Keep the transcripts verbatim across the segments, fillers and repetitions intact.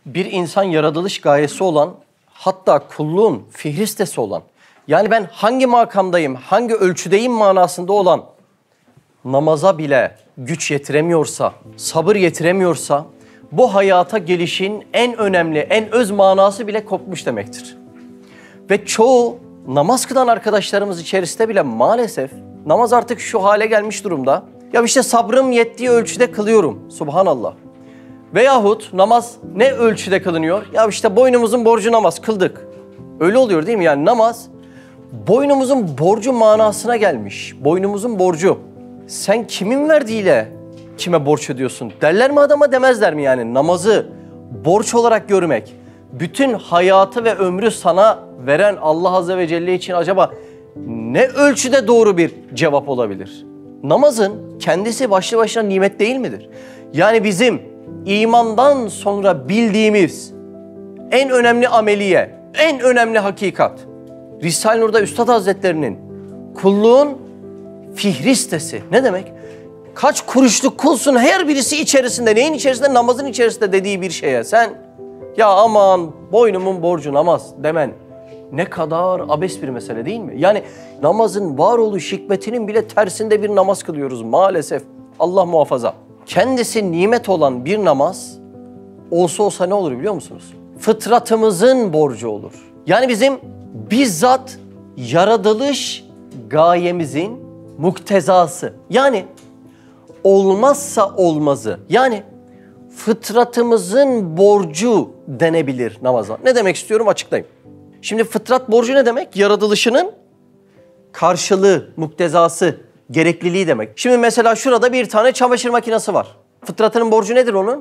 bir insan yaratılış gayesi olan, hatta kulluğun fihristesi olan, yani ben hangi makamdayım, hangi ölçüdeyim manasında olan namaza bile güç yetiremiyorsa, sabır yetiremiyorsa, bu hayata gelişin en önemli, en öz manası bile kopmuş demektir. Ve çoğu namaz kılan arkadaşlarımız içerisinde bile maalesef namaz artık şu hale gelmiş durumda. Ya işte sabrım yettiği ölçüde kılıyorum. Subhanallah. Veyahut namaz ne ölçüde kılınıyor? Ya işte boynumuzun borcu namaz, kıldık. Öyle oluyor değil mi? Yani namaz boynumuzun borcu manasına gelmiş. Boynumuzun borcu. Sen kimin verdiğiyle kime borç ödüyorsun? Derler mi adama, demezler mi yani? Namazı borç olarak görmek, bütün hayatı ve ömrü sana veren Allah Azze ve Celle için acaba ne ölçüde doğru bir cevap olabilir? Namazın kendisi başlı başına nimet değil midir? Yani bizim imandan sonra bildiğimiz en önemli ameliye, en önemli hakikat, Risale-i Nur'da Üstad Hazretleri'nin kulluğun fihristesi. Ne demek? Kaç kuruşluk kulsun, her birisi içerisinde, neyin içerisinde? Namazın içerisinde dediği bir şeye sen ya aman boynumun borcu namaz demen ne kadar abes bir mesele değil mi? Yani namazın varoluş hikmetinin bile tersinde bir namaz kılıyoruz maalesef. Allah muhafaza. Kendisi nimet olan bir namaz olsa olsa ne olur biliyor musunuz? Fıtratımızın borcu olur. Yani bizim bizzat yaratılış gayemizin muktezası. Yani olmazsa olmazı. Yani fıtratımızın borcu denebilir namaza. Ne demek istiyorum açıklayayım. Şimdi fıtrat borcu ne demek? Yaratılışının karşılığı, muktezası, gerekliliği demek. Şimdi mesela şurada bir tane çamaşır makinesi var. Fıtratının borcu nedir onun?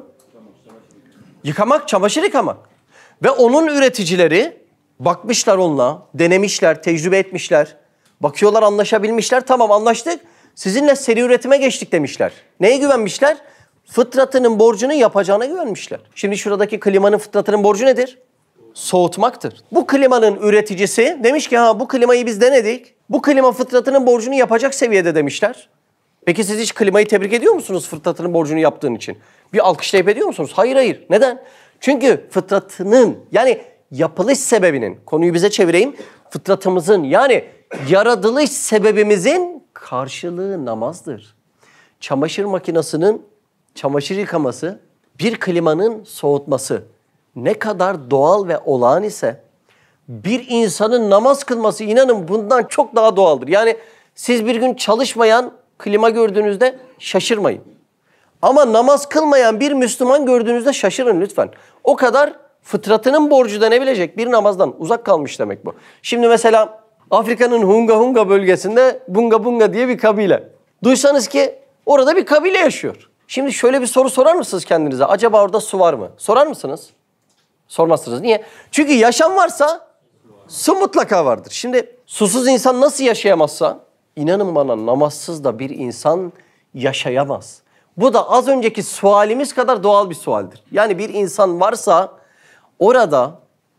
Yıkamak, çamaşır yıkamak. Ve onun üreticileri bakmışlar onunla, denemişler, tecrübe etmişler. Bakıyorlar, anlaşabilmişler. Tamam, anlaştık. Sizinle seri üretime geçtik demişler. Neye güvenmişler? Fıtratının borcunu yapacağına güvenmişler. Şimdi şuradaki klimanın fıtratının borcu nedir? Soğutmaktır. Bu klimanın üreticisi demiş ki ha bu klimayı biz denedik. Bu klima fıtratının borcunu yapacak seviyede demişler. Peki siz hiç klimayı tebrik ediyor musunuz fıtratının borcunu yaptığın için? Bir alkışlayıp ediyor musunuz? Hayır hayır. Neden? Çünkü fıtratının yani yapılış sebebinin, konuyu bize çevireyim, fıtratımızın yani yaratılış sebebimizin karşılığı namazdır. Çamaşır makinesinin çamaşır yıkaması, bir klimanın soğutması ne kadar doğal ve olağan ise bir insanın namaz kılması inanın bundan çok daha doğaldır. Yani siz bir gün çalışmayan klima gördüğünüzde şaşırmayın. Ama namaz kılmayan bir Müslüman gördüğünüzde şaşırın lütfen. O kadar fıtratının borcu denebilecek bir namazdan uzak kalmış demek bu. Şimdi mesela Afrika'nın Hunga Hunga bölgesinde Bunga Bunga diye bir kabile. Duysanız ki orada bir kabile yaşıyor. Şimdi şöyle bir soru sorar mısınız kendinize? Acaba orada su var mı? Sorar mısınız? Sormazsınız. Niye? Çünkü yaşam varsa su mutlaka vardır. Şimdi susuz insan nasıl yaşayamazsa inanın bana namazsız da bir insan yaşayamaz. Bu da az önceki sualimiz kadar doğal bir sualdir. Yani bir insan varsa orada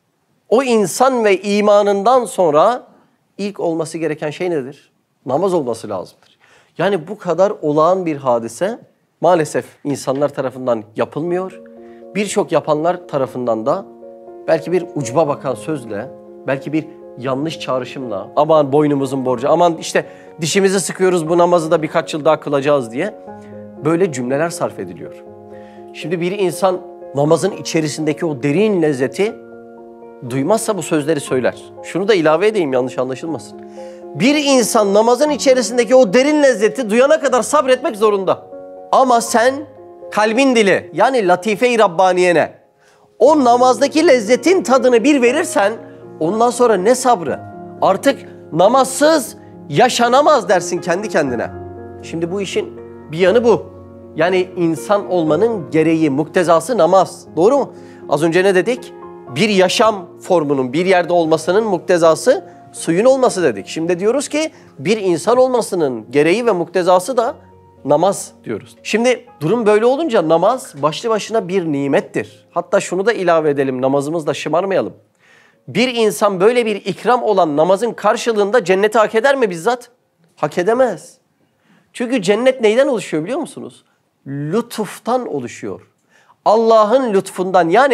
o insan ve imanından sonra ilk olması gereken şey nedir? Namaz olması lazımdır. Yani bu kadar olağan bir hadise maalesef insanlar tarafından yapılmıyor. Birçok yapanlar tarafından da belki bir ucba bakan sözle, belki bir yanlış çağrışımla, aman boynumuzun borcu, aman işte dişimizi sıkıyoruz bu namazı da birkaç yıl daha kılacağız diye böyle cümleler sarf ediliyor. Şimdi bir insan namazın içerisindeki o derin lezzeti duymazsa bu sözleri söyler. Şunu da ilave edeyim yanlış anlaşılmasın. Bir insan namazın içerisindeki o derin lezzeti duyana kadar sabretmek zorunda. Ama sen kalbin dili yani latife-i Rabbaniyene o namazdaki lezzetin tadını bir verirsen ondan sonra ne sabrı? Artık namazsız yaşanamaz dersin kendi kendine. Şimdi bu işin bir yanı bu. Yani insan olmanın gereği, muktezası namaz. Doğru mu? Az önce ne dedik? Bir yaşam formunun bir yerde olmasının muktezası suyun olması dedik. Şimdi diyoruz ki bir insan olmasının gereği ve muktezası da namaz diyoruz. Şimdi durum böyle olunca namaz başlı başına bir nimettir. Hatta şunu da ilave edelim, namazımızda şımarmayalım. Bir insan böyle bir ikram olan namazın karşılığında cenneti hak eder mi bizzat? Hak edemez. Çünkü cennet neyden oluşuyor biliyor musunuz? Lütuftan oluşuyor. Allah'ın lütfundan yani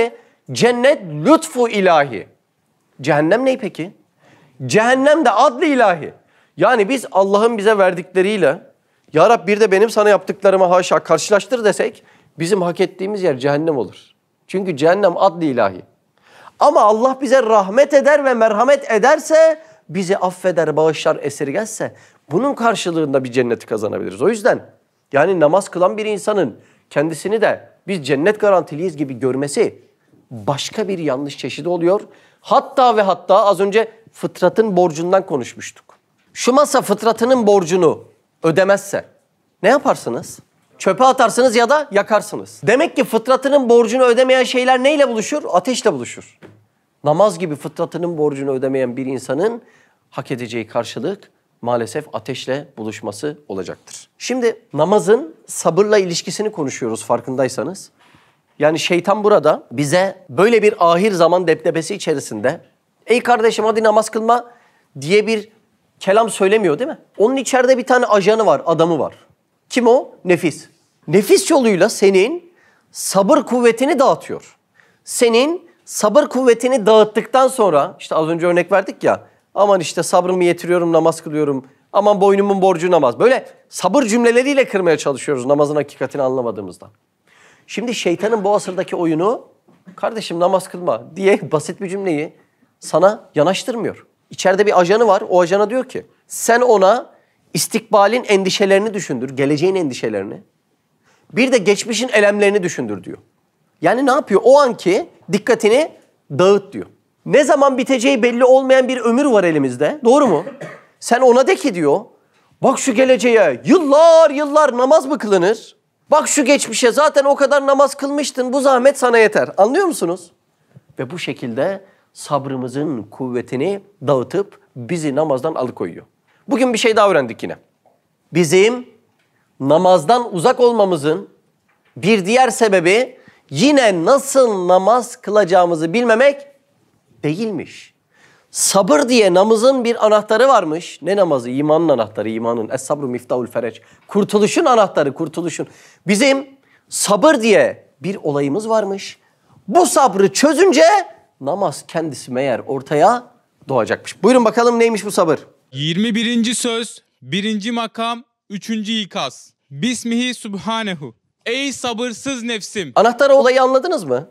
Cennet lütfu ilahi. Cehennem ne peki? Cehennem de adlı ilahi. Yani biz Allah'ın bize verdikleriyle ya Rab bir de benim sana yaptıklarıma haşa karşılaştır desek bizim hak ettiğimiz yer cehennem olur. Çünkü cehennem adlı ilahi. Ama Allah bize rahmet eder ve merhamet ederse, bizi affeder, bağışlar, esirgezse bunun karşılığında bir cenneti kazanabiliriz. O yüzden yani namaz kılan bir insanın kendisini de biz cennet garantiliyiz gibi görmesi başka bir yanlış çeşidi oluyor. Hatta ve hatta az önce fıtratın borcundan konuşmuştuk. Şu masa fıtratının borcunu ödemezse ne yaparsınız? Çöpe atarsınız ya da yakarsınız. Demek ki fıtratının borcunu ödemeyen şeyler neyle buluşur? Ateşle buluşur. Namaz gibi fıtratının borcunu ödemeyen bir insanın hak edeceği karşılık maalesef ateşle buluşması olacaktır. Şimdi namazın sabırla ilişkisini konuşuyoruz farkındaysanız. Yani şeytan burada bize böyle bir ahir zaman deptebesi içerisinde ey kardeşim hadi namaz kılma diye bir kelam söylemiyor değil mi? Onun içeride bir tane ajanı var, adamı var. Kim o? Nefis. Nefis yoluyla senin sabır kuvvetini dağıtıyor. Senin sabır kuvvetini dağıttıktan sonra işte az önce örnek verdik ya aman işte sabrımı yetiriyorum namaz kılıyorum aman boynumun borcu namaz. Böyle sabır cümleleriyle kırmaya çalışıyoruz namazın hakikatini anlamadığımızda. Şimdi şeytanın bu asırdaki oyunu kardeşim namaz kılma diye basit bir cümleyi sana yanaştırmıyor. İçeride bir ajanı var. O ajana diyor ki sen ona istikbalin endişelerini düşündür, geleceğin endişelerini. Bir de geçmişin elemlerini düşündür diyor. Yani ne yapıyor? O anki dikkatini dağıt diyor. Ne zaman biteceği belli olmayan bir ömür var elimizde. Doğru mu? Sen ona de ki diyor, bak şu geleceğe yıllar yıllar namaz mı kılınır? Bak şu geçmişe zaten o kadar namaz kılmıştın, bu zahmet sana yeter. Anlıyor musunuz? Ve bu şekilde sabrımızın kuvvetini dağıtıp bizi namazdan alıkoyuyor. Bugün bir şey daha öğrendik yine. Bizim namazdan uzak olmamızın bir diğer sebebi yine nasıl namaz kılacağımızı bilmemek değilmiş. Sabır diye namazın bir anahtarı varmış. Ne namazı? İmanın anahtarı, imanın. Es-sabru miftahul fereç. Kurtuluşun anahtarı, kurtuluşun. Bizim sabır diye bir olayımız varmış. Bu sabrı çözünce namaz kendisi meğer ortaya doğacakmış. Buyurun bakalım neymiş bu sabır? yirmi birinci söz, birinci makam, üçüncü ikaz. Bismihi subhanehu. Ey sabırsız nefsim. Anahtarı olayı anladınız mı?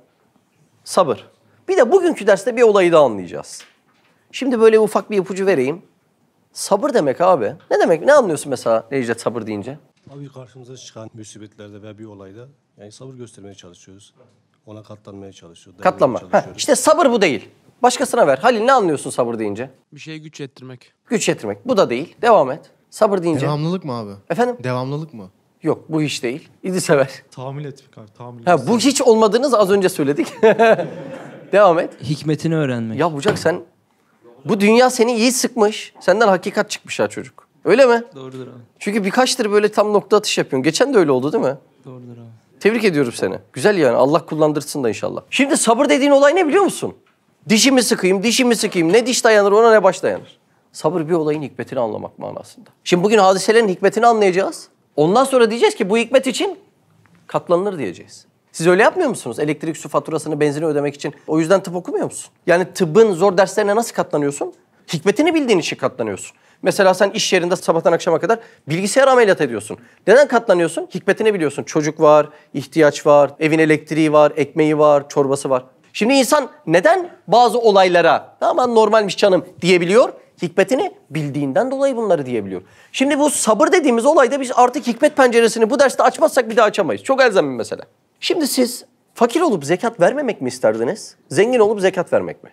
Sabır. Bir de bugünkü derste bir olayı da anlayacağız. Şimdi böyle ufak bir ipucu vereyim. Sabır demek abi. Ne demek? Ne anlıyorsun mesela Necdet sabır deyince? Abi karşımıza çıkan musibetlerde ve bir olayda yani sabır göstermeye çalışıyoruz. Ona katlanmaya çalışıyoruz. Katlanma. Heh, işte sabır bu değil. Başkasına ver. Halil ne anlıyorsun sabır deyince? Bir şeye güç yettirmek. Güç yetirmek. Bu da değil. Devam et. Sabır deyince. Devamlılık mı abi? Efendim? Devamlılık mı? Yok bu hiç değil. İdris sever. Tahammül etmek abi, tahammül Ha, bu hiç olmadığınız az önce söyledik. Devam et. Hikmetini öğrenmek. Ya Bucak sen... Bu dünya seni iyi sıkmış. Senden hakikat çıkmış ha çocuk. Öyle mi? Doğrudur abi. Çünkü birkaçtır böyle tam nokta atış yapıyorsun. Geçen de öyle oldu değil mi? Doğrudur abi. Tebrik ediyorum seni. Güzel yani. Allah kullandırsın da inşallah. Şimdi sabır dediğin olay ne biliyor musun? Dişimi sıkayım, dişimi sıkayım. Ne diş dayanır ona ne baş dayanır. Sabır bir olayın hikmetini anlamak manasında. Şimdi bugün hadiselerin hikmetini anlayacağız. Ondan sonra diyeceğiz ki bu hikmet için katlanılır diyeceğiz. Siz öyle yapmıyor musunuz? Elektrik, su faturasını, benzini ödemek için. O yüzden tıp okumuyor musun? Yani tıbbın zor derslerine nasıl katlanıyorsun? Hikmetini bildiğin için katlanıyorsun. Mesela sen iş yerinde sabahtan akşama kadar bilgisayar ameliyat ediyorsun. Neden katlanıyorsun? Hikmetini biliyorsun. Çocuk var, ihtiyaç var, evin elektriği var, ekmeği var, çorbası var. Şimdi insan neden bazı olaylara aman normalmiş canım diyebiliyor? Hikmetini bildiğinden dolayı bunları diyebiliyor. Şimdi bu sabır dediğimiz olayda biz artık hikmet penceresini bu derste açmazsak bir daha açamayız. Çok elzem bir mesele. Şimdi siz fakir olup zekat vermemek mi isterdiniz? Zengin olup zekat vermek mi?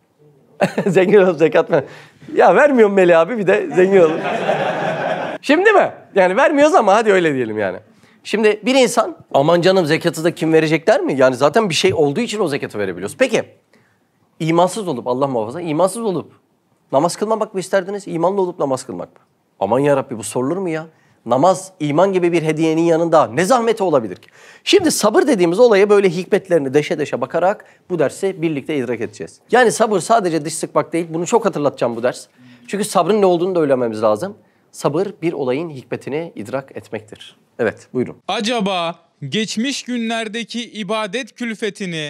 Zengin olup zekat vermek. Ya vermiyorum Melih abi bir de zengin olup. Şimdi mi? Yani vermiyoruz ama hadi öyle diyelim yani. Şimdi bir insan aman canım zekatı da kim verecek der mi? Yani zaten bir şey olduğu için o zekatı verebiliyoruz. Peki imansız olup Allah muhafaza imansız olup namaz kılmamak mı isterdiniz? İmanlı olup namaz kılmak mı? Aman yarabbi bu sorulur mu ya? Namaz, iman gibi bir hediyenin yanında ne zahmeti olabilir ki? Şimdi sabır dediğimiz olaya böyle hikmetlerini deşe deşe bakarak bu dersi birlikte idrak edeceğiz. Yani sabır sadece diş sıkmak değil. Bunu çok hatırlatacağım bu ders. Çünkü sabrın ne olduğunu da öğrenmemiz lazım. Sabır bir olayın hikmetini idrak etmektir. Evet, buyurun. Acaba geçmiş günlerdeki ibadet külfetini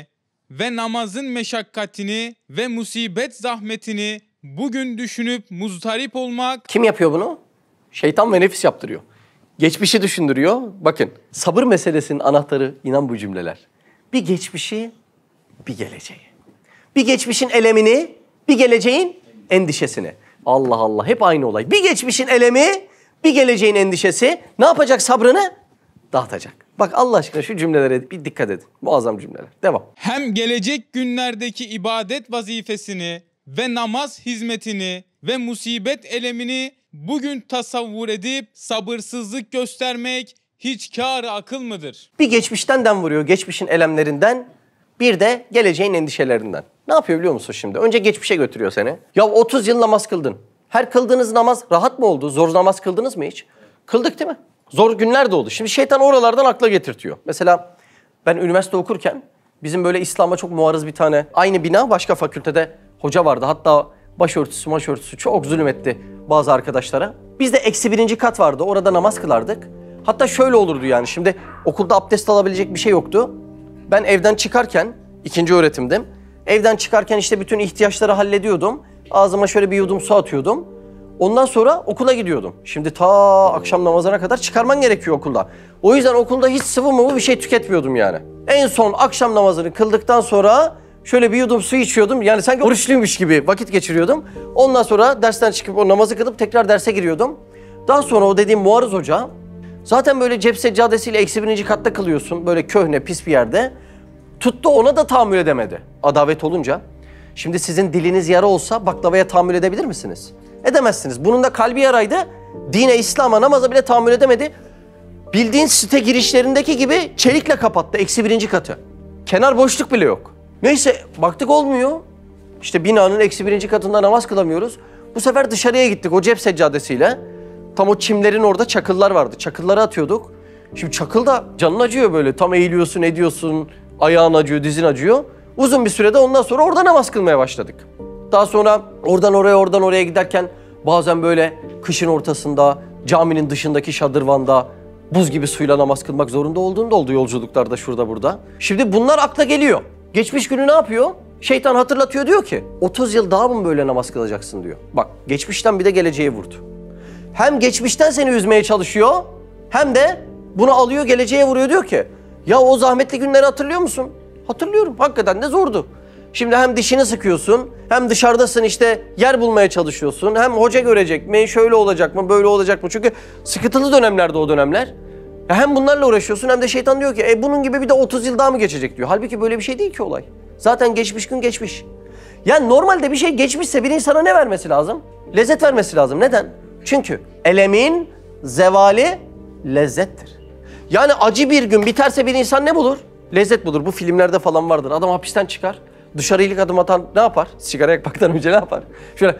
ve namazın meşakkatini ve musibet zahmetini bugün düşünüp muzdarip olmak. Kim yapıyor bunu? Şeytan ve nefis yaptırıyor. Geçmişi düşündürüyor. Bakın, sabır meselesinin anahtarı inan bu cümleler. Bir geçmişi, bir geleceği. Bir geçmişin elemini, bir geleceğin endişesini. Allah Allah, hep aynı olay. Bir geçmişin elemi, bir geleceğin endişesi ne yapacak sabrını? Dağıtacak. Bak Allah aşkına şu cümlelere bir dikkat edin. Muazzam cümleler. Devam. Hem gelecek günlerdeki ibadet vazifesini ve namaz hizmetini ve musibet elemini bugün tasavvur edip sabırsızlık göstermek hiç kâr-ı akıl mıdır? Bir geçmişten dem vuruyor, geçmişin elemlerinden, bir de geleceğin endişelerinden. Ne yapıyor biliyor musun şimdi? Önce geçmişe götürüyor seni. Ya otuz yıl namaz kıldın. Her kıldığınız namaz rahat mı oldu? Zor namaz kıldınız mı hiç? Kıldık değil mi? Zor günler de oldu. Şimdi şeytan oralardan akla getirtiyor. Mesela ben üniversite okurken bizim böyle İslam'a çok muarız bir tane aynı bina başka fakültede hoca vardı. Hatta başörtüsü maşörtüsü çok zulüm etti bazı arkadaşlara. Bizde eksi birinci kat vardı. Orada namaz kılardık. Hatta şöyle olurdu yani şimdi okulda abdest alabilecek bir şey yoktu. Ben evden çıkarken ikinci öğretimdim. Evden çıkarken işte bütün ihtiyaçları hallediyordum. Ağzıma şöyle bir yudum su atıyordum. Ondan sonra okula gidiyordum. Şimdi ta akşam namazına kadar çıkarman gerekiyor okulda. O yüzden okulda hiç sıvı mıvı bir şey tüketmiyordum yani. En son akşam namazını kıldıktan sonra şöyle bir yudum su içiyordum. Yani sanki oruçluymuş gibi vakit geçiriyordum. Ondan sonra dersten çıkıp o namazı kılıp tekrar derse giriyordum. Daha sonra o dediğim muarız hoca zaten böyle cep seccadesiyle eksi birinci katta kılıyorsun. Böyle köhne pis bir yerde. Tuttu ona da tahammül edemedi. Adavet olunca. Şimdi sizin diliniz yara olsa baklavaya tahammül edebilir misiniz? Edemezsiniz. Bunun da kalbi yaraydı. Dine, İslam'a, namaza bile tahammül edemedi. Bildiğin site girişlerindeki gibi çelikle kapattı. Eksi birinci katı. Kenar boşluk bile yok. Neyse baktık olmuyor. İşte binanın eksi birinci katında namaz kılamıyoruz. Bu sefer dışarıya gittik o cep seccadesiyle. Tam o çimlerin orada çakıllar vardı. Çakılları atıyorduk. Şimdi çakıl da canın acıyor böyle. Tam eğiliyorsun, ediyorsun. Ayağın acıyor, dizin acıyor. Uzun bir sürede ondan sonra orada namaz kılmaya başladık. Daha sonra oradan oraya, oradan oraya giderken bazen böyle kışın ortasında, caminin dışındaki şadırvanda buz gibi suyla namaz kılmak zorunda olduğum da oldu yolculuklarda şurada burada. Şimdi bunlar akla geliyor. Geçmiş günü ne yapıyor? Şeytan hatırlatıyor, diyor ki otuz yıl daha mı böyle namaz kılacaksın diyor. Bak geçmişten bir de geleceğe vurdu. Hem geçmişten seni üzmeye çalışıyor hem de bunu alıyor geleceğe vuruyor, diyor ki ya o zahmetli günleri hatırlıyor musun? Hatırlıyorum. Hakikaten de zordu. Şimdi hem dişini sıkıyorsun, hem dışarıdasın işte yer bulmaya çalışıyorsun. Hem hoca görecek mi, şöyle olacak mı, böyle olacak mı? Çünkü sıkıntılı dönemlerde o dönemler. Ya hem bunlarla uğraşıyorsun hem de şeytan diyor ki e bunun gibi bir de otuz yıl daha mı geçecek diyor. Halbuki böyle bir şey değil ki olay. Zaten geçmiş gün geçmiş. Yani normalde bir şey geçmişse bir insana ne vermesi lazım? Lezzet vermesi lazım. Neden? Çünkü elemin zevali lezzettir. Yani acı bir gün biterse bir insan ne bulur? Lezzet bulur. Bu filmlerde falan vardır. Adam hapisten çıkar. Dışarı ilk adım atan ne yapar? Sigara yakmaktan önce ne yapar? Şöyle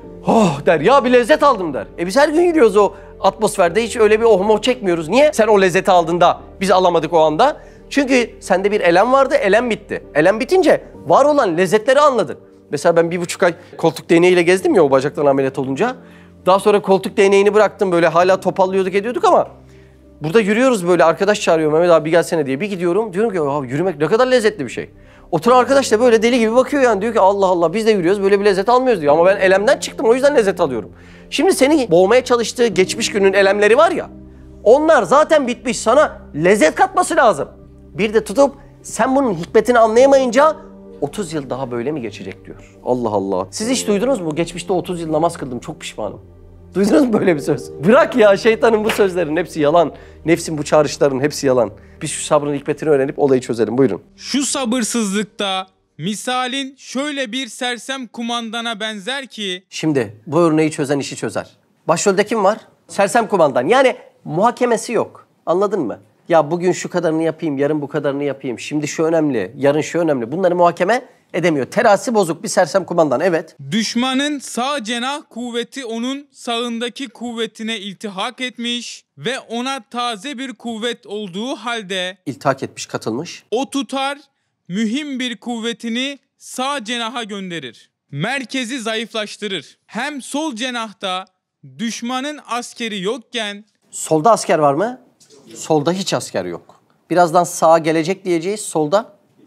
oh der, ya bir lezzet aldım der. E biz her gün yürüyoruz o atmosferde, hiç öyle bir oh moh çekmiyoruz. Niye? Sen o lezzeti aldığında biz alamadık o anda. Çünkü sende bir elem vardı, elem bitti. Elem bitince var olan lezzetleri anladın. Mesela ben bir buçuk ay koltuk değneğiyle gezdim ya o bacaktan ameliyat olunca. Daha sonra koltuk değneğini bıraktım, böyle hala topallıyorduk ediyorduk ama burada yürüyoruz böyle, arkadaş çağırıyor, Mehmet abi gelsene diye. Bir gidiyorum, diyorum ki ya yürümek ne kadar lezzetli bir şey. Oturan arkadaş da böyle deli gibi bakıyor yani, diyor ki Allah Allah biz de yürüyoruz böyle bir lezzet almıyoruz diyor. Ama ben elemden çıktım, o yüzden lezzet alıyorum. Şimdi seni boğmaya çalıştığı geçmiş günün elemleri var ya, onlar zaten bitmiş, sana lezzet katması lazım. Bir de tutup sen bunun hikmetini anlayamayınca otuz yıl daha böyle mi geçecek diyor. Allah Allah. Siz hiç duydunuz mu? Geçmişte otuz yıl namaz kıldım, çok pişmanım. Duydunuz mu böyle bir söz? Bırak ya, şeytanın bu sözlerin hepsi yalan. Nefsin bu çağrışların hepsi yalan. Biz şu sabrın hikmetini öğrenip olayı çözelim. Buyurun. Şu sabırsızlıkta misalin şöyle bir sersem kumandana benzer ki... Şimdi bu örneği çözen işi çözer. Başrolde kim var? Sersem kumandan. Yani muhakemesi yok. Anladın mı? Ya bugün şu kadarını yapayım, yarın bu kadarını yapayım. Şimdi şu önemli, yarın şu önemli. Bunları muhakeme edemiyor. Terasi bozuk bir sersem kumandan, evet. Düşmanın sağ cenah kuvveti onun sağındaki kuvvetine iltihak etmiş ve ona taze bir kuvvet olduğu halde İltihak etmiş, katılmış. o tutar, mühim bir kuvvetini sağ cenaha gönderir. Merkezi zayıflaştırır. Hem sol cenahta düşmanın askeri yokken... Solda asker var mı? Solda hiç asker yok. Birazdan sağa gelecek diyeceğiz, solda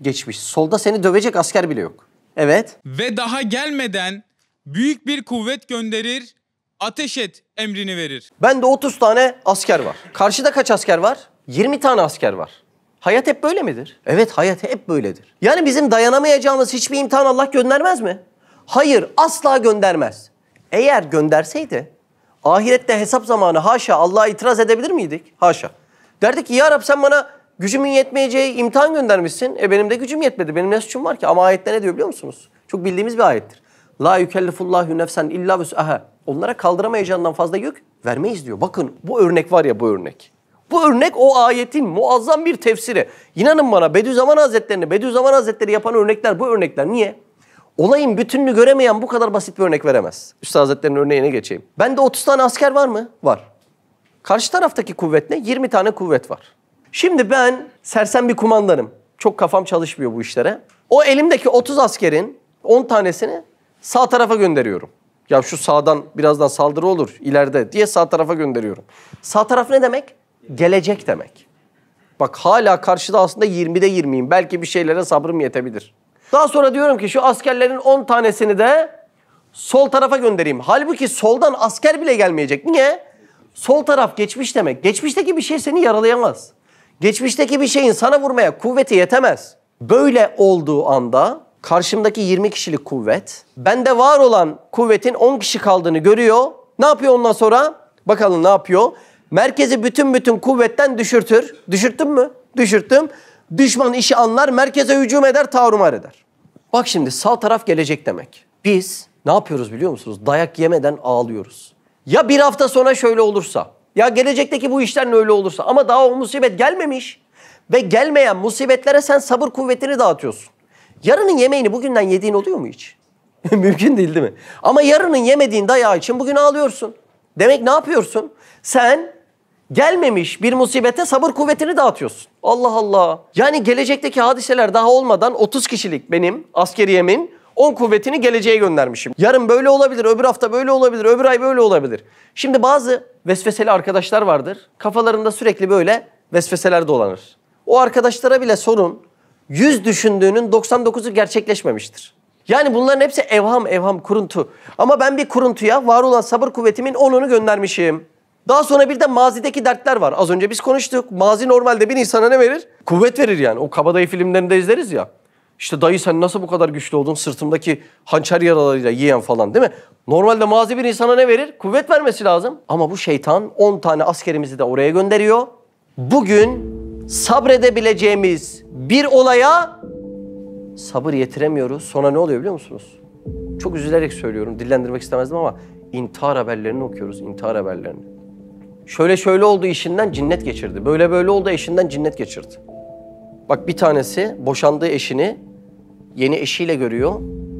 geçmiş. Solda seni dövecek asker bile yok. Evet. Ve daha gelmeden büyük bir kuvvet gönderir, ateş et emrini verir. Bende otuz tane asker var. Karşıda kaç asker var? yirmi tane asker var. Hayat hep böyle midir? Evet, hayat hep böyledir. Yani bizim dayanamayacağımız hiçbir imtihan Allah göndermez mi? Hayır, asla göndermez. Eğer gönderseydi ahirette hesap zamanı haşa Allah'a itiraz edebilir miydik? Haşa. Derdik ki ya Rab sen bana gücümün yetmeyeceği imtihan göndermişsin. E benim de gücüm yetmedi. Benim ne suçum var ki? Ama ayette ne diyor biliyor musunuz? Çok bildiğimiz bir ayettir. La yükellifullahu nefsen illa vüs'aha. Onlara kaldıramayacağından fazla yük vermeyiz diyor. Bakın bu örnek var ya, bu örnek. Bu örnek o ayetin muazzam bir tefsiri. İnanın bana Bediüzzaman Hazretleri'ni, Bediüzzaman Hazretleri yapan örnekler bu örnekler. Niye? Olayın bütününü göremeyen bu kadar basit bir örnek veremez. Üstad Hazretleri'nin örneğine geçeyim. Bende otuz tane asker var mı? Var. Karşı taraftaki kuvvet ne? yirmi tane kuvvet var. Şimdi ben sersem bir kumandanım. Çok kafam çalışmıyor bu işlere. O elimdeki otuz askerin on tanesini sağ tarafa gönderiyorum. Ya şu sağdan birazdan saldırı olur ileride diye sağ tarafa gönderiyorum. Sağ taraf ne demek? Gelecek demek. Bak hala karşıda aslında yirmide yirmiyim. Belki bir şeylere sabrım yetebilir. Daha sonra diyorum ki şu askerlerin on tanesini de sol tarafa göndereyim. Halbuki soldan asker bile gelmeyecek. Niye? Sol taraf geçmiş demek. Geçmişteki bir şey seni yaralayamaz. Geçmişteki bir şeyin sana vurmaya kuvveti yetemez. Böyle olduğu anda karşımdaki yirmi kişilik kuvvet, bende var olan kuvvetin on kişi kaldığını görüyor. Ne yapıyor ondan sonra? Bakalım ne yapıyor? Merkezi bütün bütün kuvvetten düşürtür. Düşürttüm mü? Düşürttüm. Düşman işi anlar, merkeze hücum eder, tarumar eder. Bak şimdi sağ taraf gelecek demek. Biz ne yapıyoruz biliyor musunuz? Dayak yemeden ağlıyoruz. Ya bir hafta sonra şöyle olursa, ya gelecekteki bu işler öyle olursa ama daha o musibet gelmemiş ve gelmeyen musibetlere sen sabır kuvvetini dağıtıyorsun. Yarının yemeğini bugünden yediğin oluyor mu hiç? Mümkün değil değil mi? Ama yarının yemediğin dayağı için bugün ağlıyorsun. Demek ne yapıyorsun? Sen gelmemiş bir musibete sabır kuvvetini dağıtıyorsun. Allah Allah. Yani gelecekteki hadiseler daha olmadan otuz kişilik benim askeriyemin on kuvvetini geleceğe göndermişim. Yarın böyle olabilir, öbür hafta böyle olabilir, öbür ay böyle olabilir. Şimdi bazı vesveseli arkadaşlar vardır. Kafalarında sürekli böyle vesveseler dolanır. O arkadaşlara bile sorun. yüz düşündüğünün doksan dokuzu gerçekleşmemiştir. Yani bunların hepsi evham, evham, kuruntu. Ama ben bir kuruntuya var olan sabır kuvvetimin onunu göndermişim. Daha sonra bir de mazideki dertler var. Az önce biz konuştuk. Mazi normalde bir insana ne verir? Kuvvet verir yani. O kabadayı filmlerinde izleriz ya. İşte dayı sen nasıl bu kadar güçlü oldun? Sırtımdaki hançer yaralarıyla yiyen falan değil mi? Normalde mazi bir insana ne verir? Kuvvet vermesi lazım. Ama bu şeytan on tane askerimizi de oraya gönderiyor. Bugün sabredebileceğimiz bir olaya sabır yetiremiyoruz. Sonra ne oluyor biliyor musunuz? Çok üzülerek söylüyorum. Dillendirmek istemezdim ama intihar haberlerini okuyoruz. İntihar haberlerini. Şöyle şöyle oldu işinden cinnet geçirdi. Böyle böyle oldu eşinden cinnet geçirdi. Bak bir tanesi boşandığı eşini yeni eşiyle görüyor.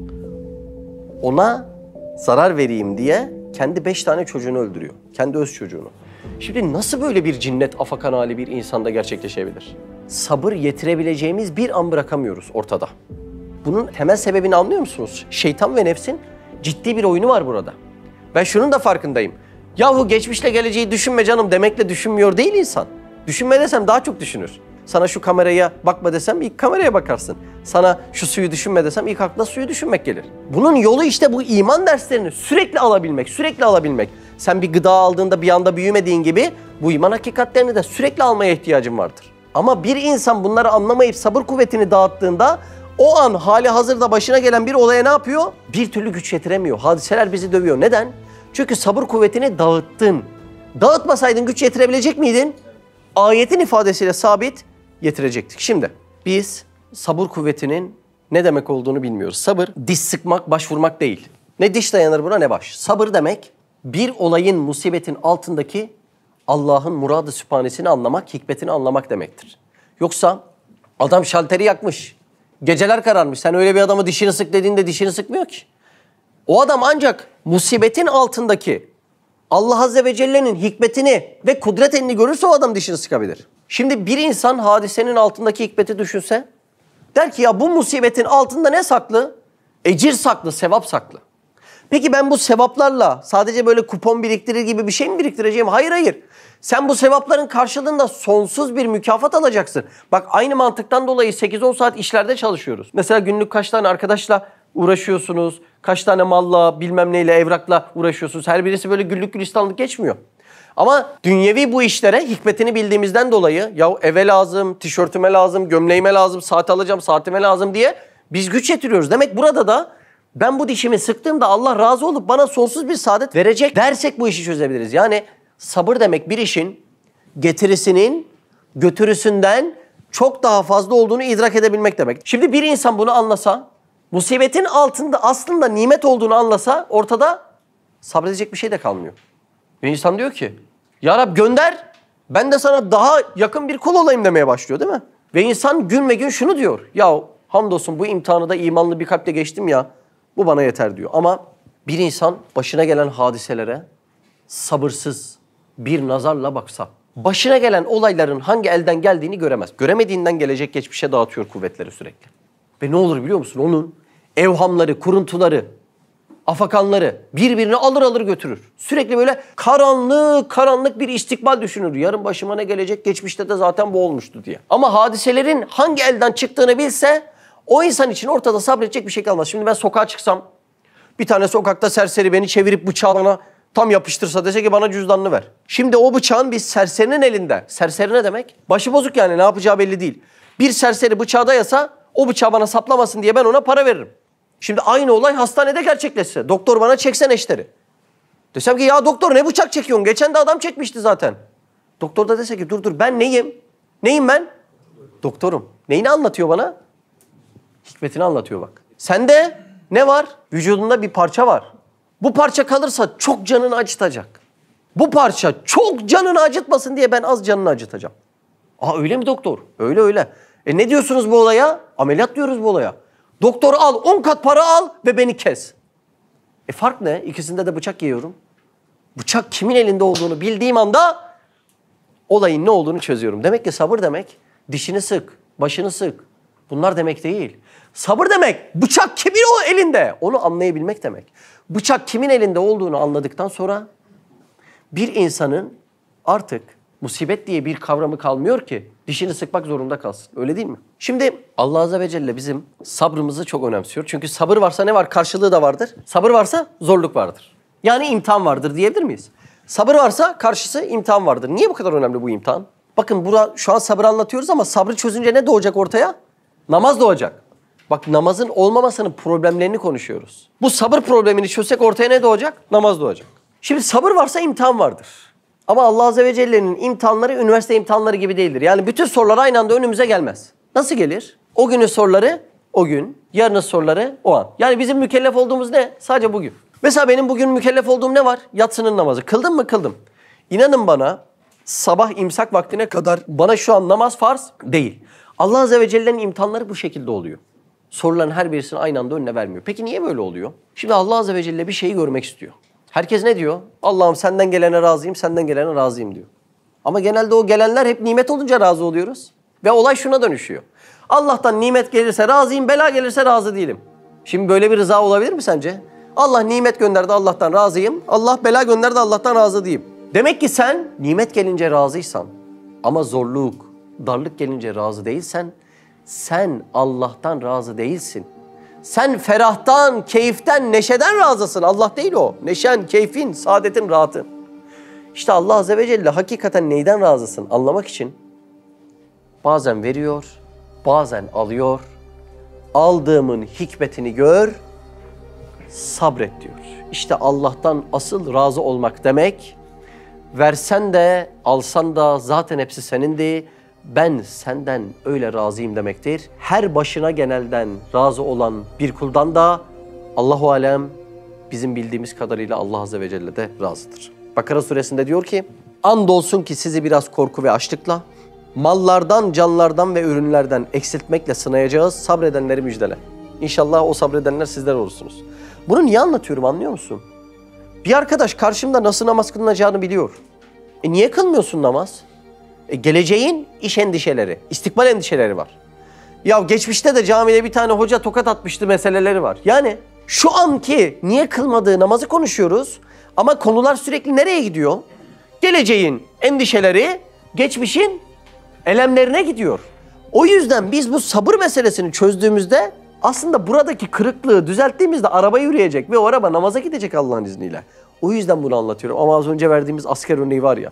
Ona zarar vereyim diye kendi beş tane çocuğunu öldürüyor. Kendi öz çocuğunu. Şimdi nasıl böyle bir cinnet afakan hali bir insanda gerçekleşebilir? Sabır yetirebileceğimiz bir an bırakamıyoruz ortada. Bunun temel sebebini anlıyor musunuz? Şeytan ve nefsin ciddi bir oyunu var burada. Ben şunun da farkındayım. Yahu geçmişle geleceği düşünme canım demekle düşünmüyor değil insan. Düşünme desem daha çok düşünür. Sana şu kameraya bakma desem ilk kameraya bakarsın. Sana şu suyu düşünme desem ilk aklına suyu düşünmek gelir. Bunun yolu işte bu iman derslerini sürekli alabilmek, sürekli alabilmek. Sen bir gıda aldığında bir anda büyümediğin gibi bu iman hakikatlerini de sürekli almaya ihtiyacın vardır. Ama bir insan bunları anlamayıp sabır kuvvetini dağıttığında o an hali hazırda başına gelen bir olaya ne yapıyor? Bir türlü güç yetiremiyor. Hadiseler bizi dövüyor. Neden? Çünkü sabır kuvvetini dağıttın. Dağıtmasaydın güç yetirebilecek miydin? Ayetin ifadesiyle sabit yetirecektik. Şimdi biz sabır kuvvetinin ne demek olduğunu bilmiyoruz. Sabır diş sıkmak, başvurmak değil. Ne diş dayanır buna ne baş. Sabır demek bir olayın, musibetin altındaki Allah'ın muradı sübhanesini anlamak, hikmetini anlamak demektir. Yoksa adam şalteri yakmış, geceler kararmış. Sen öyle bir adamı dişini sık dediğinde dişini sıkmıyor ki. O adam ancak musibetin altındaki Allah Azze ve Celle'nin hikmetini ve kudret elini görürse o adam dişini sıkabilir. Şimdi bir insan hadisenin altındaki hikmeti düşünse, der ki ya bu musibetin altında ne saklı? Ecir saklı, sevap saklı. Peki ben bu sevaplarla sadece böyle kupon biriktirir gibi bir şey mi biriktireceğim? Hayır hayır. Sen bu sevapların karşılığında sonsuz bir mükafat alacaksın. Bak aynı mantıktan dolayı sekiz on saat işlerde çalışıyoruz. Mesela günlük kaç tane arkadaşla uğraşıyorsunuz? Kaç tane malla, bilmem neyle, evrakla uğraşıyorsunuz? Her birisi böyle güllük gülistanlık geçmiyor. Ama dünyevi bu işlere hikmetini bildiğimizden dolayı ya eve lazım, tişörtüme lazım, gömleğime lazım, saat alacağım, saatime lazım diye biz güç yetiriyoruz. Demek burada da ben bu dişimi sıktığımda Allah razı olup bana sonsuz bir saadet verecek dersek bu işi çözebiliriz. Yani sabır demek bir işin getirisinin götürüsünden çok daha fazla olduğunu idrak edebilmek demek. Şimdi bir insan bunu anlasa, musibetin altında aslında nimet olduğunu anlasa ortada sabredecek bir şey de kalmıyor. Bir insan diyor ki ya Rab gönder ben de sana daha yakın bir kul olayım demeye başlıyor değil mi? Ve insan gün ve gün şunu diyor. Ya hamdolsun bu imtihanı da imanlı bir kalple geçtim ya bu bana yeter diyor. Ama bir insan başına gelen hadiselere sabırsız bir nazarla baksa başına gelen olayların hangi elden geldiğini göremez. Göremediğinden gelecek geçmişe dağıtıyor kuvvetleri sürekli. Ve ne olur biliyor musun? Onun evhamları, kuruntuları, afakanları birbirini alır alır götürür. Sürekli böyle karanlık karanlık bir istikbal düşünür. Yarın başıma ne gelecek? Geçmişte de zaten bu olmuştu diye. Ama hadiselerin hangi elden çıktığını bilse o insan için ortada sabredecek bir şey kalmaz. Şimdi ben sokağa çıksam bir tane sokakta serseri beni çevirip bıçağı bana tam yapıştırsa dese ki bana cüzdanını ver. Şimdi o bıçağın bir serserinin elinde. Serseri ne demek? Başı bozuk yani ne yapacağı belli değil. Bir serseri bıçağı dayasa o bıçağı bana saplamasın diye ben ona para veririm. Şimdi aynı olay hastanede gerçekleşse. Doktor bana çeksen eşleri. Desem ki ya doktor ne bıçak çekiyorsun? Geçen de adam çekmişti zaten. Doktor da dese ki dur dur ben neyim? Neyim ben? Doktorum. Neyini anlatıyor bana? Hikmetini anlatıyor bak. Sende ne var? Vücudunda bir parça var. Bu parça kalırsa çok canını acıtacak. Bu parça çok canını acıtmasın diye ben az canını acıtacağım. Aa öyle mi doktor? Öyle öyle. E ne diyorsunuz bu olaya? Ameliyat diyoruz bu olaya. Doktor al, on kat para al ve beni kes. E fark ne? İkisinde de bıçak yiyorum. Bıçak kimin elinde olduğunu bildiğim anda olayın ne olduğunu çözüyorum. Demek ki sabır demek dişini sık, başını sık. Bunlar demek değil. Sabır demek bıçak kimin o elinde? Onu anlayabilmek demek. Bıçak kimin elinde olduğunu anladıktan sonra bir insanın artık musibet diye bir kavramı kalmıyor ki dişini sıkmak zorunda kalsın. Öyle değil mi? Şimdi Allah Azze ve Celle bizim sabrımızı çok önemsiyor. Çünkü sabır varsa ne var? Karşılığı da vardır. Sabır varsa zorluk vardır. Yani imtihan vardır diyebilir miyiz? Sabır varsa karşısı imtihan vardır. Niye bu kadar önemli bu imtihan? Bakın bura, şu an sabır anlatıyoruz ama sabrı çözünce ne doğacak ortaya? Namaz doğacak. Bak namazın olmamasının problemlerini konuşuyoruz. Bu sabır problemini çözsek ortaya ne doğacak? Namaz doğacak. Şimdi sabır varsa imtihan vardır. Ama Allah Azze ve Celle'nin imtihanları üniversite imtihanları gibi değildir. Yani bütün sorular aynı anda önümüze gelmez. Nasıl gelir? O günün soruları o gün, yarının soruları o an. Yani bizim mükellef olduğumuz ne? Sadece bugün. Mesela benim bugün mükellef olduğum ne var? Yatsının namazı. Kıldım mı? Kıldım. İnanın bana sabah imsak vaktine kadar bana şu an namaz farz değil. Allah Azze ve Celle'nin imtihanları bu şekilde oluyor. Soruların her birisini aynı anda önüne vermiyor. Peki niye böyle oluyor? Şimdi Allah Azze ve Celle bir şeyi görmek istiyor. Herkes ne diyor? Allah'ım senden gelene razıyım, senden gelene razıyım diyor. Ama genelde o gelenler hep nimet olunca razı oluyoruz. Ve olay şuna dönüşüyor. Allah'tan nimet gelirse razıyım, bela gelirse razı değilim. Şimdi böyle bir rıza olabilir mi sence? Allah nimet gönderdi, Allah'tan razıyım. Allah bela gönderdi, Allah'tan razı değilim. Demek ki sen nimet gelince razıysan ama zorluk, darlık gelince razı değilsen sen Allah'tan razı değilsin. Sen ferahtan, keyiften, neşeden razısın. Allah değil o. Neşen, keyfin, saadetin, rahatın. İşte Allah Azze ve Celle hakikaten neyden razısın anlamak için bazen veriyor, bazen alıyor. Aldığımın hikmetini gör, sabret diyor. İşte Allah'tan asıl razı olmak demek. Versen de, alsan da zaten hepsi senindi. Ben senden öyle razıyım demektir. Her başına genelden razı olan bir kuldan da Allahu alem bizim bildiğimiz kadarıyla Allah Azze ve Celle de razıdır. Bakara suresinde diyor ki, andolsun ki sizi biraz korku ve açlıkla, mallardan, canlardan ve ürünlerden eksiltmekle sınayacağız, sabredenleri müjdele. İnşallah o sabredenler sizler olursunuz. Bunu niye anlatıyorum anlıyor musun? Bir arkadaş karşımda nasıl namaz kılınacağını biliyor. E niye kılmıyorsun namaz? E geleceğin iş endişeleri, istikbal endişeleri var. Ya geçmişte de camide bir tane hoca tokat atmıştı meseleleri var. Yani Şu anki niye kılmadığı namazı konuşuyoruz ama konular sürekli nereye gidiyor? Geleceğin endişeleri, geçmişin elemlerine gidiyor. O yüzden biz bu sabır meselesini çözdüğümüzde aslında buradaki kırıklığı düzelttiğimizde araba yürüyecek ve o araba namaza gidecek Allah'ın izniyle. O yüzden bunu anlatıyorum ama az önce verdiğimiz asker örneği var ya.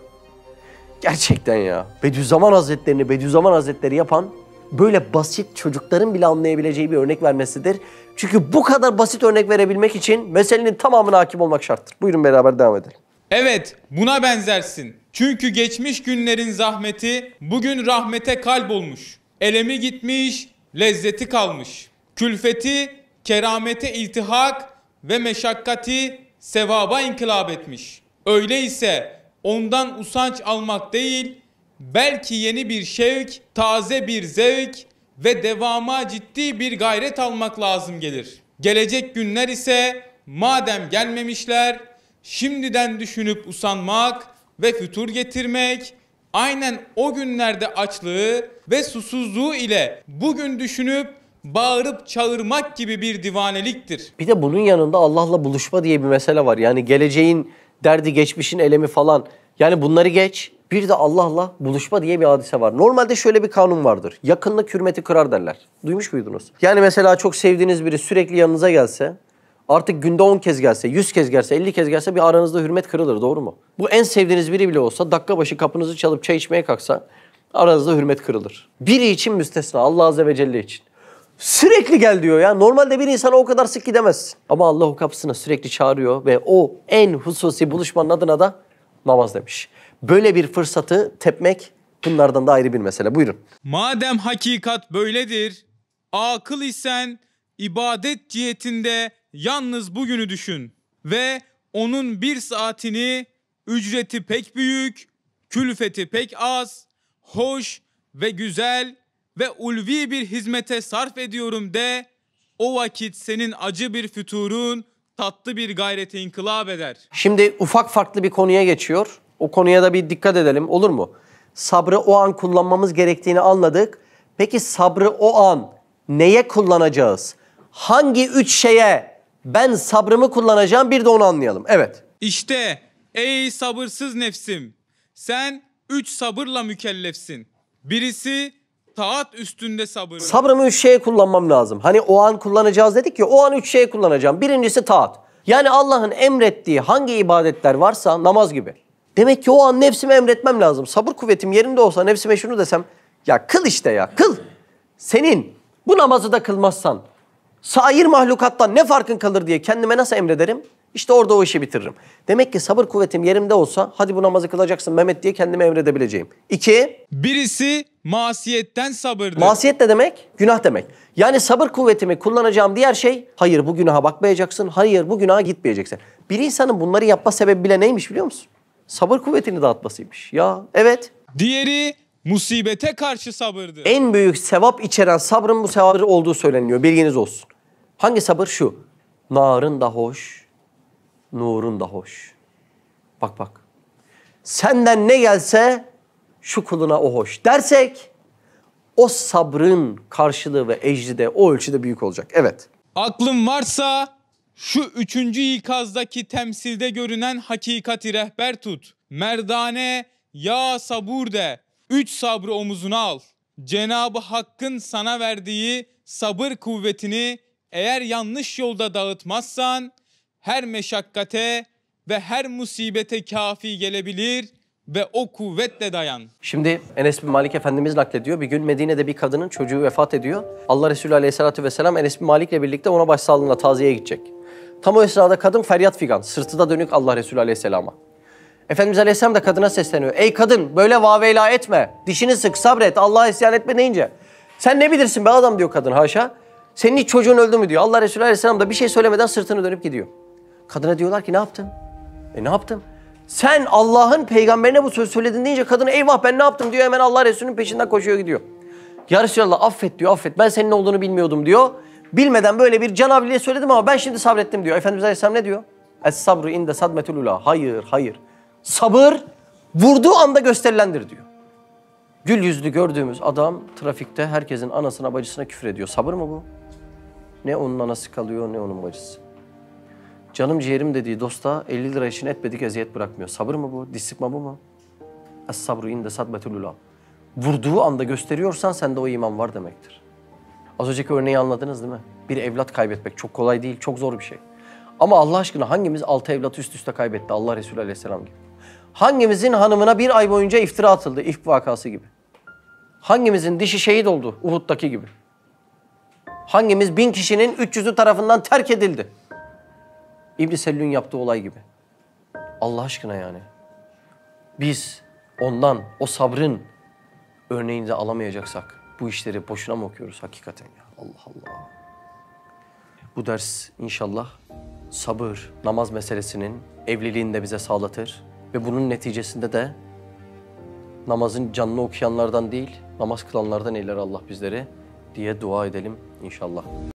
Gerçekten ya. Bediüzzaman Hazretlerini Bediüzzaman Hazretleri yapan böyle basit çocukların bile anlayabileceği bir örnek vermesidir. Çünkü bu kadar basit örnek verebilmek için meselenin tamamına hakim olmak şarttır. Buyurun beraber devam edelim. Evet, buna benzersin. Çünkü geçmiş günlerin zahmeti bugün rahmete kalp olmuş. Elemi gitmiş, lezzeti kalmış. Külfeti, keramete iltihak ve meşakkati sevaba inkılap etmiş. Öyleyse ondan usanç almak değil, belki yeni bir şevk, taze bir zevk ve devama ciddi bir gayret almak lazım gelir. Gelecek günler ise madem gelmemişler, şimdiden düşünüp usanmak ve fütur getirmek, aynen o günlerde açlığı ve susuzluğu ile bugün düşünüp bağırıp çağırmak gibi bir divaneliktir. Bir de bunun yanında Allah'la buluşma diye bir mesele var. Yani geleceğin derdi, geçmişin elemi falan. Yani bunları geç. Bir de Allah'la buluşma diye bir hadise var. Normalde şöyle bir kanun vardır. Yakınlık hürmeti kırar derler. Duymuş muydunuz? Yani mesela çok sevdiğiniz biri sürekli yanınıza gelse, artık günde on kez gelse, yüz kez gelse, elli kez gelse bir aranızda hürmet kırılır. Doğru mu? Bu en sevdiğiniz biri bile olsa dakika başı kapınızı çalıp çay içmeye kalksa aranızda hürmet kırılır. Biri için müstesna, Allah Azze ve Celle için. Sürekli gel diyor ya. Normalde bir insana o kadar sık gidemezsin. Ama Allah o kapısına sürekli çağırıyor ve o en hususi buluşmanın adına da namaz demiş. Böyle bir fırsatı tepmek bunlardan da ayrı bir mesele. Buyurun. Madem hakikat böyledir, akıl isen ibadet cihetinde yalnız bugünü düşün ve onun bir saatini ücreti pek büyük, külfeti pek az, hoş ve güzel ve ulvi bir hizmete sarf ediyorum de, o vakit senin acı bir füturun tatlı bir gayrete inkılap eder. Şimdi ufak farklı bir konuya geçiyor. O konuya da bir dikkat edelim, olur mu? Sabrı o an kullanmamız gerektiğini anladık. Peki sabrı o an neye kullanacağız? Hangi üç şeye ben sabrımı kullanacağım, bir de onu anlayalım. Evet. İşte ey sabırsız nefsim, sen üç sabırla mükellefsin. Birisi taat üstünde sabır. Sabrımı üç şeye kullanmam lazım. Hani o an kullanacağız dedik ya, o an üç şeye kullanacağım. Birincisi taat. Yani Allah'ın emrettiği hangi ibadetler varsa namaz gibi. Demek ki o an nefsime emretmem lazım. Sabır kuvvetim yerinde olsa nefsime şunu desem, ya kıl işte ya, kıl. Senin bu namazı da kılmazsan sair mahlukattan ne farkın kalır diye kendime nasıl emrederim? İşte orada o işi bitiririm. Demek ki sabır kuvvetim yerimde olsa hadi bu namazı kılacaksın Mehmet diye kendime emredebileceğim. İki. Birisi masiyetten sabırdır. Masiyet ne demek? Günah demek. Yani sabır kuvvetimi kullanacağım diğer şey, hayır bu günaha bakmayacaksın, hayır bu günaha gitmeyeceksin. Bir insanın bunları yapma sebebi bile neymiş biliyor musun? Sabır kuvvetini dağıtmasıymış. Ya evet. Diğeri musibete karşı sabırdır. En büyük sevap içeren sabrın bu sabır olduğu söyleniyor. Bilginiz olsun. Hangi sabır? Şu. Narın da hoş, nurun da hoş. Bak bak. Senden ne gelse şu kuluna o hoş dersek o sabrın karşılığı ve ecri de o ölçüde büyük olacak. Evet. Aklın varsa şu üçüncü ikazdaki temsilde görünen hakikati rehber tut. Merdane ya sabur de. Üç sabrı omuzuna al. Cenab-ı Hakk'ın sana verdiği sabır kuvvetini eğer yanlış yolda dağıtmazsan her meşakkate ve her musibete kafi gelebilir ve o kuvvetle dayan. Şimdi Enes bin Malik Efendimiz naklediyor. Bir gün Medine'de bir kadının çocuğu vefat ediyor. Allah Resulü Aleyhisselatü Vesselam Enes bin Malik'le birlikte ona başsağlığına taziyeye gidecek. Tam o esnada kadın feryat figan, sırtı da dönük Allah Resulü Aleyhisselam'a. Efendimiz Aleyhisselam da kadına sesleniyor. Ey kadın böyle vaveyla etme, dişini sık, sabret, Allah'a isyan etme deyince. Sen ne bilirsin be adam diyor kadın, haşa. Senin hiç çocuğun öldü mü diyor. Allah Resulü Aleyhisselam da bir şey söylemeden sırtını dönüp gidiyor. Kadına diyorlar ki ne yaptın? E ne yaptım? Sen Allah'ın peygamberine bu söz söyledin deyince kadın eyvah ben ne yaptım diyor, hemen Allah Resulü'nün peşinden koşuyor gidiyor. Ya Resulallah affet diyor, affet, ben senin olduğunu bilmiyordum diyor. Bilmeden böyle bir canavliye söyledim ama ben şimdi sabrettim diyor. Efendimiz Aleyhisselam ne diyor? Es-sabru inde sadmetul ula. Hayır, hayır. Sabır vurduğu anda gösterilendir diyor. Gül yüzlü gördüğümüz adam trafikte herkesin anasına bacısına küfür ediyor. Sabır mı bu? Ne onun anası kalıyor ne onun bacısı. Canım ciğerim dediği dosta elli lira için etmedik eziyet bırakmıyor. Sabır mı bu? Diz sıkma bu mu? Es-sabru inde sadbetul ula. Vurduğu anda gösteriyorsan sende o iman var demektir. Az önceki örneği anladınız değil mi? Bir evlat kaybetmek çok kolay değil, çok zor bir şey. Ama Allah aşkına hangimiz altı evlatı üst üste kaybetti Allah Resulü Aleyhisselam gibi? Hangimizin hanımına bir ay boyunca iftira atıldı, ifk vakası gibi? Hangimizin dişi şehit oldu, Uhud'daki gibi? Hangimiz bin kişinin üç yüzü tarafından terk edildi? İbn Sellûn yaptığı olay gibi. Allah aşkına yani. Biz ondan, o sabrın örneğini de alamayacaksak bu işleri boşuna mı okuyoruz hakikaten ya? Allah Allah. Bu ders inşallah sabır, namaz meselesinin evliliğini de bize sağlatır. Ve bunun neticesinde de namazın canını okuyanlardan değil, namaz kılanlardan eyler Allah bizleri diye dua edelim inşallah.